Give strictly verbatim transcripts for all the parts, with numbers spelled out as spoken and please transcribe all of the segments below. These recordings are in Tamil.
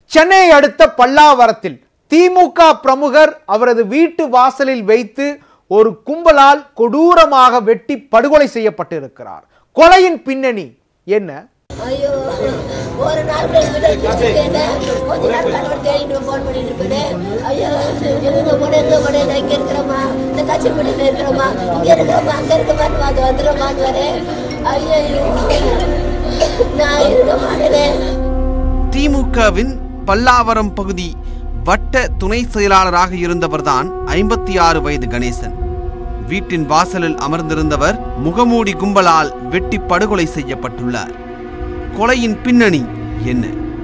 சென்னை அடுத்த பல்லாவரத்தில் திமுக பிரமுகர் அவரது வீட்டு வாசலில் வைத்து ஒரு கும்பலால் கொடூரமாக வெட்டி படுகொலை செய்யப்பட்டிருக்கிறார். கொலையின் பின்னணி என்ன? ஐயோ, ஒரு நாள் கொஞ்ச நாள் கணவர் தேடிட்டு போன் பண்ணிட்டு இருப்பேன். ஐயோ, எங்க போட எங்க போட இங்க இருக்கிறோமா, இந்த காட்சிப்படியில் இருக்கிறோமா, இங்க இருக்கிறோமா, அங்க இருக்கமான்னு அது வந்துடுமான்னு வரேன். ஐயோ, நான் இருக்க மாட்டேன். திமுகவின் பல்லாவரம் பகுதி வட்ட துணை செயலாளராக இருந்தவர்தான் ஐம்பத்தி ஆறு வயது கணேசன். வீட்டின் வாசலில் அமர்ந்திருந்தவர் முகமூடி கும்பலால் வெட்டி படுகொலை செய்யப்பட்டுள்ளார். கொலையின் பின்னணி என்ன?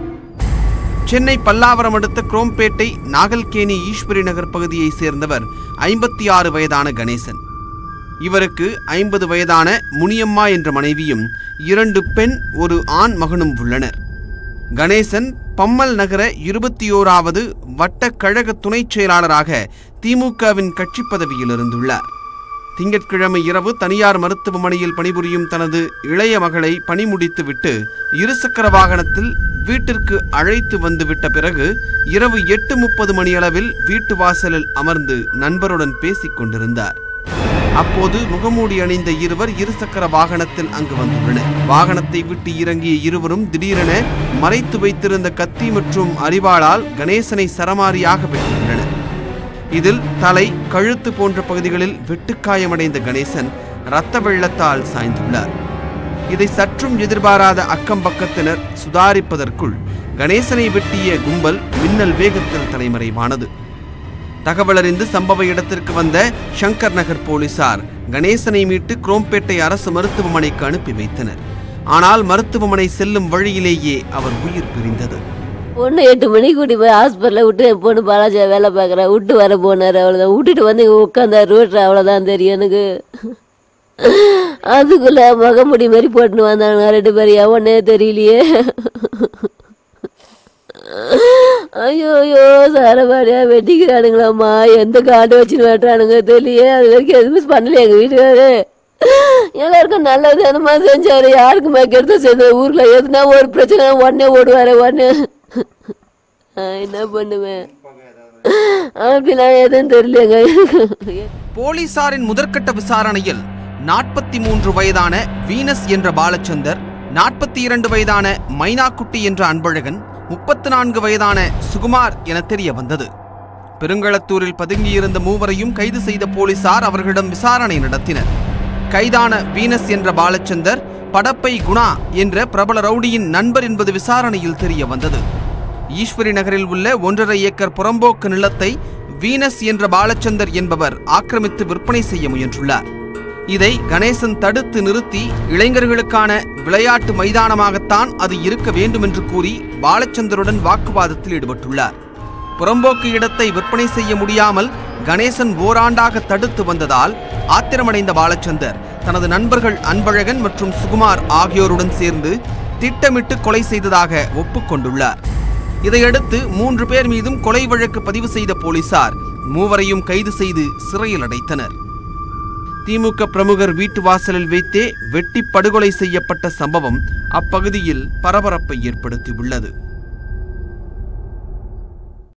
சென்னை பல்லாவரம் அடுத்த குரோம்பேட்டை நாகல்கேணி ஈஸ்வரி நகர் பகுதியை சேர்ந்தவர் ஐம்பத்தி ஆறு வயதான கணேசன். இவருக்கு ஐம்பது வயதான முனியம்மா என்ற மனைவியும் இரண்டு பெண் ஒரு ஆண் மகனும் உள்ளனர். கணேசன் பம்மல் நகர இருபத்தி ஓராவது வட்ட கழக துணை செயலாளராக திமுகவின் கட்சி பதவியில் இருந்துள்ளார். திங்கட்கிழமை இரவு தனியார் மருத்துவமனையில் பணிபுரியும் தனது இளைய மகளை பணி முடித்துவிட்டு இருசக்கர வாகனத்தில் வீட்டிற்கு அழைத்து வந்துவிட்ட பிறகு இரவு எட்டு முப்பது மணியளவில் வீட்டு வாசலில் அமர்ந்து நண்பருடன் பேசிக் கொண்டிருந்தார். அப்போது முகமூடி அணிந்த இருவர் இருசக்கர வாகனத்தில் அங்கு வந்துள்ளனர். வாகனத்தை விட்டு இறங்கிய இருவரும் திடீரென மறைத்து வைத்திருந்த கத்தி மற்றும் அரிவாளால் கணேசனை சரமாரியாக வெட்டியுள்ளனர். இதில் தலை, கழுத்து போன்ற பகுதிகளில் வெட்டுக்காயமடைந்த கணேசன் இரத்த வெள்ளத்தால் சாய்ந்துள்ளார். இதை சற்றும் எதிர்பாராத அக்கம் பக்கத்தினர் சுதாரிப்பதற்குள் கணேசனை வெட்டிய கும்பல் மின்னல் வேகத்தில் தலைமறைவானது. தகவல் அறிந்து சம்பவ இடத்திற்கு வந்த சங்கர் நகர் போலீசார் கணேசனை மீட்டு குரோம்பேட்டை அரசு மருத்துவமனைக்கு அனுப்பி வைத்தனர். ஆனால் மருத்துவமனை செல்லும் வழியிலேயே அவர் உயிர் பிரிந்தது. ஒன்று எட்டு மணிக்கு கூட்டி போய் ஹாஸ்பிட்டலில் விட்டு என் பொண்ணு பாலாஜியா வேலை பார்க்குறேன் விட்டு வர போனார். அவ்வளோதான், விட்டுட்டு வந்து இங்கே உட்காந்தார் ரோட்டில். அவ்வளோதான் தெரியும் எனக்கு. அதுக்குள்ளே முகமுடி மாதிரி போட்டுன்னு வந்தாங்க ரெண்டு பேரும். எவனே தெரியலையே. ஐயோ ஐயோ, சாரபாடியா வெட்டிக்கிறானுங்களாம்மா. எந்த காட்டு வச்சுன்னு வெட்டுறானுங்க தெரியலையே. அது வரைக்கும் எதுவுமே பண்ணலையே எங்கள் வீட்டுக்காரு. எல்லாருக்கும் நல்லது என்னமா செஞ்சாரு, யாருக்குமே கெடுத்த செஞ்ச. ஊரில் எதுனா ஒரு பிரச்சனை உடனே ஓடுவாரு. உடனே என்ன பண்ணுவேன் அப்படிலாம் எதுவும் தெரியலங்க. போலீசாரின் முதற்கட்ட விசாரணையில் நாற்பத்தி மூன்று வயதான வீனஸ் என்ற பாலச்சந்தர், நாற்பத்தி இரண்டு வயதான மைனாக்குட்டி என்ற அன்பழகன், முப்பத்தி நான்கு வயதான சுகுமார் என தெரிய வந்தது. பெருங்களத்தூரில் பதுங்கியிருந்த மூவரையும் கைது செய்த போலீசார் அவர்களிடம் விசாரணை நடத்தினர். கைதான வீனஸ் என்ற பாலச்சந்தர் படப்பை குணா என்ற பிரபல ரவுடியின் நண்பர் என்பது விசாரணையில் தெரிய வந்தது. ஈஸ்வரி நகரில் உள்ள ஒன்றரை ஏக்கர் புறம்போக்கு நிலத்தை வீனஸ் என்ற பாலச்சந்தர் என்பவர் ஆக்கிரமித்து விற்பனை செய்ய முயன்றுள்ளார். இதை கணேசன் தடுத்து நிறுத்தி இளைஞர்களுக்கான விளையாட்டு மைதானமாகத்தான் அது இருக்க வேண்டும் என்று கூறி பாலச்சந்தருடன் வாக்குவாதத்தில் ஈடுபட்டுள்ளார். புறம்போக்கு இடத்தை விற்பனை செய்ய முடியாமல் கணேசன் ஓராண்டாக தடுத்து வந்ததால் ஆத்திரமடைந்த பாலச்சந்தர் தனது நண்பர்கள் அன்பழகன் மற்றும் சுகுமார் ஆகியோருடன் சேர்ந்து திட்டமிட்டு கொலை செய்ததாக ஒப்புக்கொண்டுள்ளார். இதையடுத்து மூன்று பேர் மீதும் கொலை வழக்கு பதிவு செய்த போலீசார் மூவரையும் கைது செய்து சிறையில் அடைத்தனர். திமுக பிரமுகர் வீட்டு வாசலில் வைத்தே வெட்டி படுகொலை செய்யப்பட்ட சம்பவம் அப்பகுதியில் பரபரப்பை ஏற்படுத்தியுள்ளது.